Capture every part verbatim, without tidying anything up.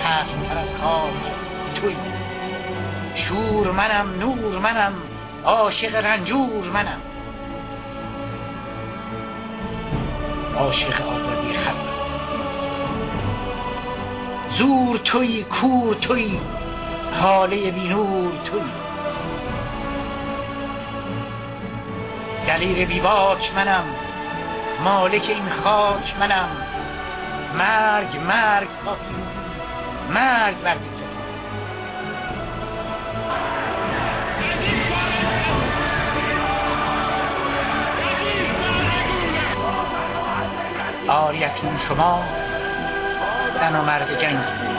پست‌تر از خاک تویی. شور منم، نور منم، عاشق رنجور منم، عاشق آزادی خلق. زور تویی، کور تویی، حاله بینور تویی. دلیر بیواک منم، مالک این خاک منم. مرگ مرگ تا پیروزی، مرگ بر دیگر. آری اکنون شما زن و مرد جنگی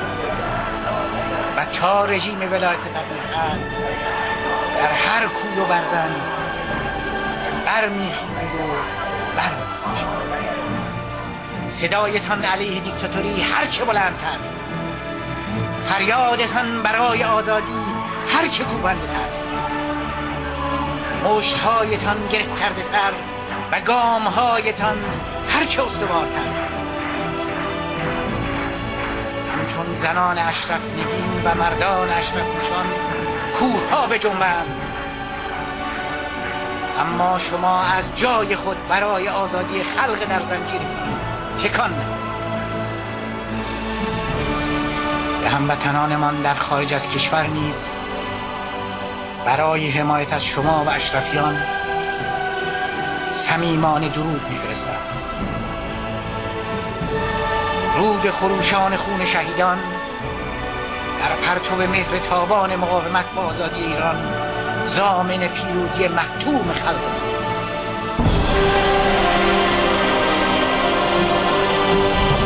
و تا رژیم ولایت فقیه در هر کوی و برزن برمیخیزید و برمیخیزید. صدایتان علیه دیکتاتوری هرچه بلندتر، فریادتان برای آزادی هرچه کوبنده تر، مشت‌هایتان گره کرده تر و گام‌هایتان هرچه استوارتر. همچون زنان اشرف نگین و مردان اشرف نشان کوه‌ها به جنبند، اما شما از جای خود برای آزادی خلق در زنجیر تکان نهید. به هموطنانمان در خارج از کشور نیز برای حمایت از شما و اشرفیان صمیمانه درود می‌فرستم. رود خروشان خون شهیدان در پرتو مهر تابان مقاومت و آزادی ایران ضامن پیروزی محتوم خلق است.